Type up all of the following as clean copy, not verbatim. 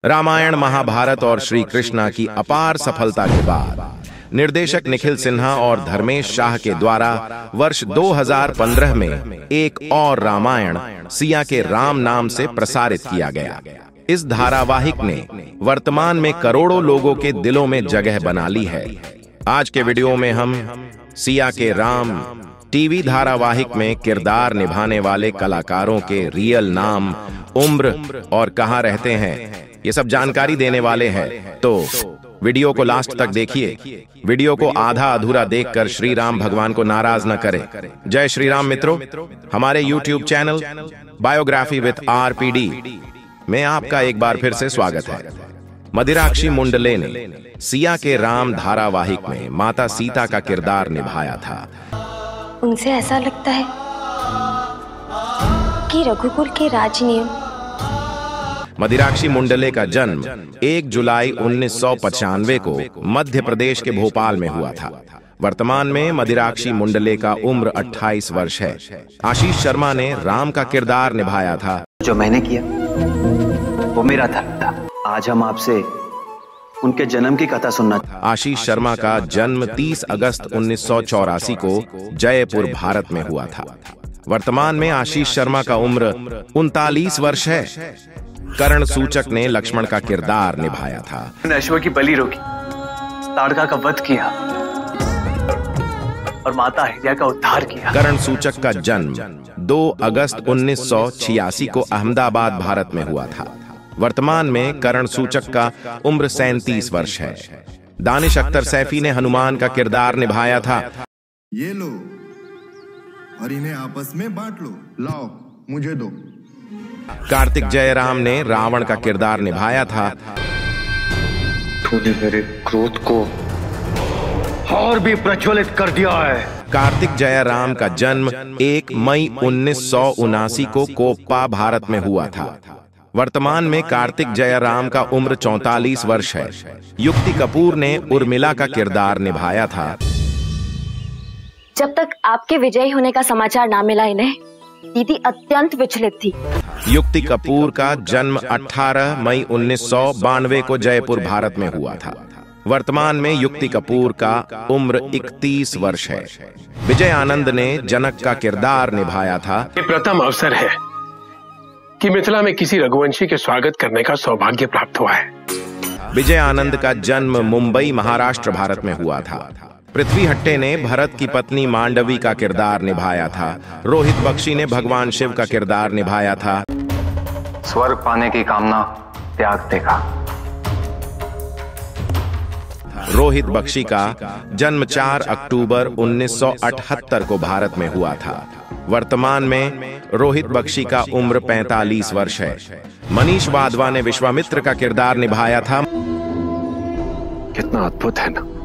रामायण, महाभारत और श्री कृष्णा की अपार सफलता के बाद निर्देशक निखिल सिन्हा और धर्मेश शाह के द्वारा वर्ष 2015 में एक और रामायण सिया के राम नाम से प्रसारित किया गया। इस धारावाहिक ने वर्तमान में करोड़ों लोगों के दिलों में जगह बना ली है। आज के वीडियो में हम सिया के राम टीवी धारावाहिक में किरदार निभाने वाले कलाकारों के रियल नाम, उम्र और कहां रहते हैं, ये सब जानकारी देने वाले हैं। तो वीडियो को लास्ट तक देखिए। वीडियो को आधा अधूरा देखकर श्री राम भगवान को नाराज न करें। जय श्री राम मित्रों, हमारे YouTube channel biography with RPD में आपका एक बार फिर से स्वागत है। मदिराक्षी मुंडले ने सिया के राम धारावाहिक में माता सीता का किरदार निभाया था। उनसे ऐसा लगता है कि रघुकुल के राजनियम। मदिराक्षी मुंडले का जन्म 1 जुलाई 1995 को मध्य प्रदेश के भोपाल में हुआ था। वर्तमान में मदिराक्षी मुंडले का उम्र 28 वर्ष है। आशीष शर्मा ने राम का किरदार निभाया था। जो मैंने किया वो मेरा धर्म था। आज हम आपसे उनके जन्म की कथा सुनना। आशीष शर्मा का जन्म 30 अगस्त 1984 को जयपुर, भारत में हुआ था। वर्तमान में आशीष शर्मा का उम्र 39 वर्ष है। कर्ण सूचक ने लक्ष्मण का किरदार निभाया था। अश्व की बलि रोकी, ताड़का का वध किया और माता अहिल्या का उद्धार किया। कर्ण सूचक का जन्म 2 अगस्त 1986 को अहमदाबाद, भारत में हुआ था। वर्तमान में कर्ण सूचक का उम्र 37 वर्ष है। दानिश अख्तर सैफी ने हनुमान का किरदार निभाया था। ये लो और इन्हें आपस में बांट लो। लाओ मुझे दो। कार्तिक जयराम ने रावण का किरदार निभाया था। तूने मेरे क्रोध को और भी प्रज्वलित कर दिया है। कार्तिक जयराम का जन्म 1 मई 1979 को कोप्पा, भारत में हुआ था। वर्तमान में कार्तिक जयराम का उम्र 44 वर्ष है। युक्ति कपूर ने उर्मिला का किरदार निभाया था। जब तक आपके विजयी होने का समाचार ना मिला इन्हें, दीदी अत्यंत विचलित थी। युक्ति कपूर का जन्म 18 मई 1992 को जयपुर, भारत में हुआ था। वर्तमान में युक्ति कपूर का उम्र 31 वर्ष है। विजय आनंद ने जनक का किरदार निभाया था। ये प्रथम अवसर है कि मिथिला में किसी रघुवंशी के स्वागत करने का सौभाग्य प्राप्त हुआ है। विजय आनंद का जन्म मुंबई, महाराष्ट्र, भारत में हुआ था। पृथ्वी हट्टे ने भरत की पत्नी मांडवी का किरदार निभाया था। रोहित बख्शी ने भगवान शिव का किरदार निभाया था। स्वर्ग पाने की कामना त्याग देगा। रोहित बख्शी का जन्म 4 अक्टूबर 1978 को भारत में हुआ था। वर्तमान में रोहित बख्शी का उम्र 45 वर्ष है। मनीष वाधवा ने विश्वामित्र का किरदार निभाया था। कितना अद्भुत है ना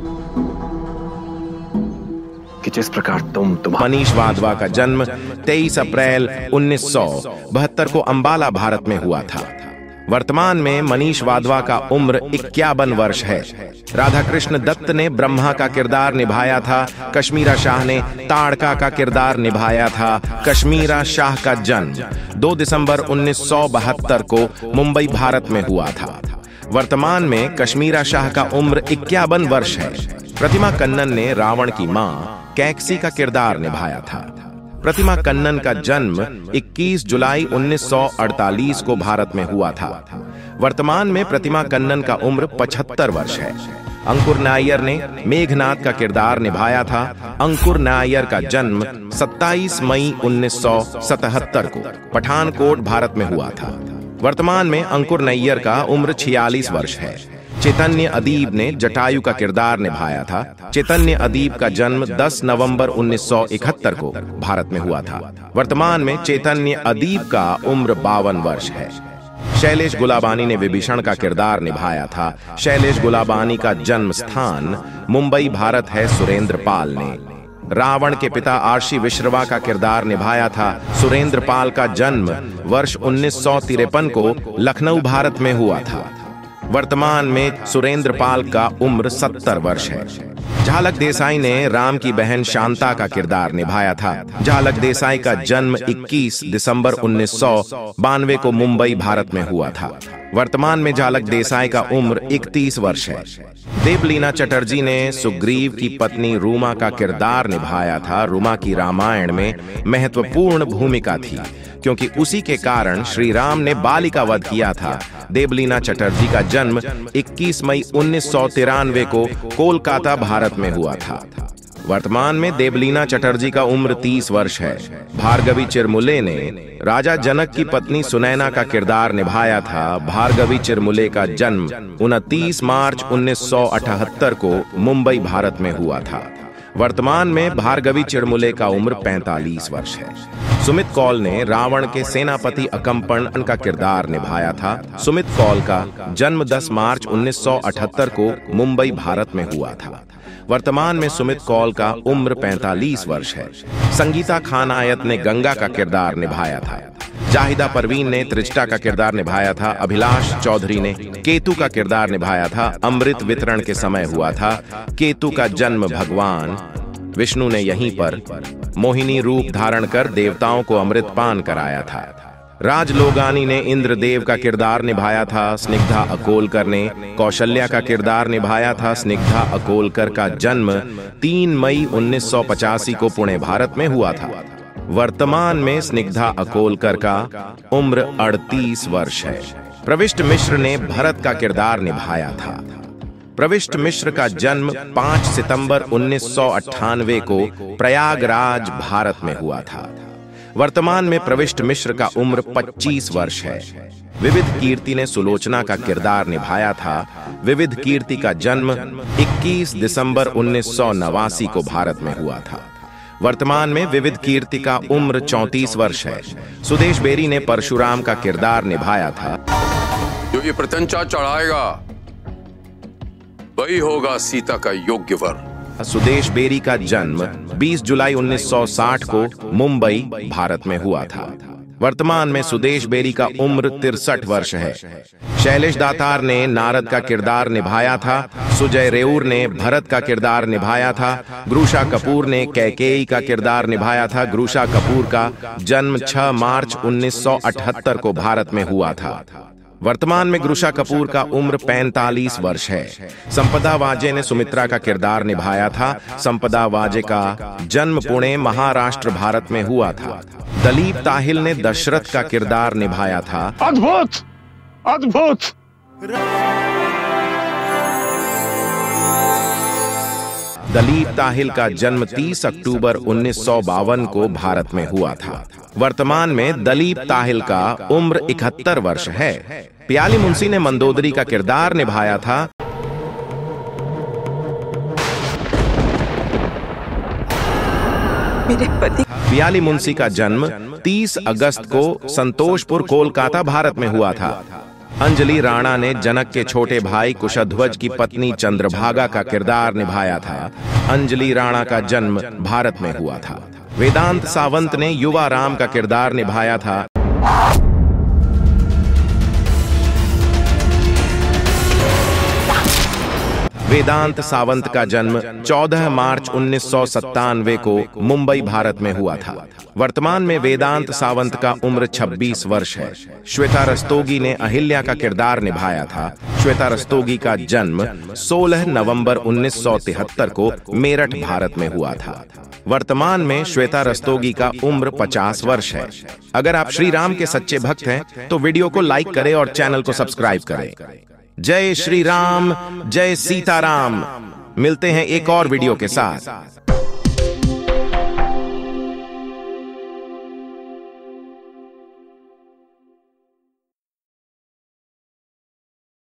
कि जिस प्रकार मनीष वाधवा का जन्म 23 अप्रैल 1972 को अंबाला, भारत में हुआ था। वर्तमान में मनीष वाधवा का उम्र 51 वर्ष है। राधा कृष्ण दत्त ने ब्रह्मा का किरदार निभाया था। कश्मीरा शाह ने ताड़का का किरदार निभाया था। कश्मीरा शाह का जन्म 2 दिसंबर 1972 को मुंबई, भारत में हुआ था। वर्तमान में कश्मीरा शाह का उम्र 51 वर्ष है। प्रतिमा कन्नन ने रावण की मां कैकसी का किरदार निभाया था। प्रतिमा कन्नन का जन्म 21 जुलाई 1948 को भारत में हुआ था। वर्तमान में प्रतिमा कन्नन का उम्र 75 वर्ष है। अंकुर नायर ने मेघनाथ का किरदार निभाया था। अंकुर नायर का जन्म 27 मई 1977 को पठानकोट, भारत में हुआ था। वर्तमान में अंकुर नैयर का उम्र 46 वर्ष है। चैतन्य अदीब ने जटायु का किरदार निभाया था। चैतन्य अदीब का जन्म 10 नवंबर 1971 को भारत में हुआ था। वर्तमान में चैतन्य अदीब का उम्र 52 वर्ष है। शैलेश गुलाबानी ने विभीषण का किरदार निभाया था। शैलेश गुलाबानी का जन्म स्थान मुंबई, भारत है। सुरेंद्र पाल ने रावण के पिता आर्षि विश्रवा का किरदार निभाया था। सुरेंद्र पाल का जन्म वर्ष 1953 को लखनऊ, भारत में हुआ था। वर्तमान में सुरेंद्र पाल का उम्र 70 वर्ष है। झालक देसाई ने राम की बहन शांता का किरदार निभाया था। झालक देसाई का जन्म 21 दिसंबर 1992 को मुंबई, भारत में हुआ था। वर्तमान में झालक देसाई का उम्र 31 वर्ष है। देवलीना चटर्जी ने सुग्रीव की पत्नी रूमा का किरदार निभाया था। रूमा की रामायण में महत्वपूर्ण भूमिका थी क्योंकि उसी के कारण श्री राम ने बाली का वध किया था। देवलीना चटर्जी का जन्म 21 मई 1993 को कोलकाता, भारत में हुआ था। वर्तमान में देवलीना चटर्जी का उम्र 30 वर्ष है। भार्गवी चिरमुले ने राजा जनक की पत्नी सुनैना का किरदार निभाया था। भार्गवी चिरमुले का जन्म 29 मार्च 1978 को मुंबई, भारत में हुआ था। वर्तमान में भार्गवी चिरमुले का उम्र 45 वर्ष है। सुमित कौल ने रावण के सेनापति अकम्पन का किरदार निभाया था। सुमित कौल का जन्म 10 मार्च 1978 को मुंबई, भारत में हुआ था। वर्तमान में सुमित कौल का उम्र 45 वर्ष है। संगीता खान आयत ने गंगा का किरदार निभाया था। जाहिदा परवीन ने त्रिजटा का किरदार निभाया था। अभिलाष चौधरी ने केतु का किरदार निभाया था। अमृत वितरण के समय हुआ था। केतु का जन्म भगवान विष्णु ने यहीं पर मोहिनी रूप धारण कर देवताओं को अमृत पान कराया था। राज लोगानी ने इंद्रदेव का किरदार निभाया था। स्निग्धा अकोलकर ने कौशल्या का किरदार निभाया था। स्निग्धा अकोलकर का जन्म 3 मई 1985 को पुणे, भारत में हुआ था। वर्तमान में स्निग्धा अकोलकर का उम्र 38 वर्ष है। प्रविष्ट मिश्र ने भरत का किरदार निभाया था। प्रविष्ट मिश्र का जन्म 5 सितंबर 1998 को प्रयागराज, भारत में हुआ था। वर्तमान में प्रविष्ट मिश्र का उम्र 25 वर्ष है। विविध कीर्ति ने सुलोचना का किरदार निभाया था। विविध कीर्ति का जन्म 21 दिसंबर 1989 को भारत में हुआ था। वर्तमान में विविध कीर्ति का उम्र 34 वर्ष है। सुदेश बेरी ने परशुराम का किरदार निभाया था। जो ये प्रत्यंचा चढ़ाएगा वही होगा सीता का योग्य वर। सुदेश बेरी का जन्म 20 जुलाई 1960 को मुंबई, भारत में हुआ था। वर्तमान में सुदेश बेरी का उम्र 63 वर्ष है। शैलेश दातार ने नारद का किरदार निभाया था। सुजय रेउर ने भरत का किरदार निभाया था। ग्रुशा कपूर ने कैकेयी का किरदार निभाया था। ग्रुशा कपूर का जन्म 6 मार्च 1978 को भारत में हुआ था। वर्तमान में ग्रुशा कपूर का उम्र 45 वर्ष है। संपदा वाजे ने सुमित्रा का किरदार निभाया था। संपदा वाजे का जन्म पुणे, महाराष्ट्र, भारत में हुआ था। दलीप ताहिल ने दशरथ का किरदार निभाया था। अद्भुत, अद्भुत। दलीप ताहिल का जन्म 30 अक्टूबर 1952 को भारत में हुआ था। वर्तमान में दलीप ताहिल का उम्र 71 वर्ष है। प्याली मुंशी ने मंदोदरी का किरदार निभाया था। मेरे पति प्याली मुंशी का जन्म 30 अगस्त को संतोषपुर, कोलकाता, भारत में हुआ था। अंजलि राणा ने जनक के छोटे भाई कुशध्वज की पत्नी चंद्रभागा का किरदार निभाया था। अंजलि राणा का जन्म भारत में हुआ था। वेदांत सावंत ने युवा राम का किरदार निभाया था। वेदांत सावंत का जन्म 14 मार्च 1997 को मुंबई, भारत में हुआ था। वर्तमान में वेदांत सावंत का उम्र 26 वर्ष है। श्वेता रस्तोगी ने अहिल्या का किरदार निभाया था। श्वेता रस्तोगी का जन्म 16 नवंबर 1973 को मेरठ, भारत में हुआ था। वर्तमान में श्वेता रस्तोगी का उम्र 50 वर्ष है। अगर आप श्री राम के सच्चे भक्त हैं तो वीडियो को लाइक करें और चैनल को सब्सक्राइब करें। जय श्री राम, जय सीताराम। मिलते हैं एक और वीडियो के साथ।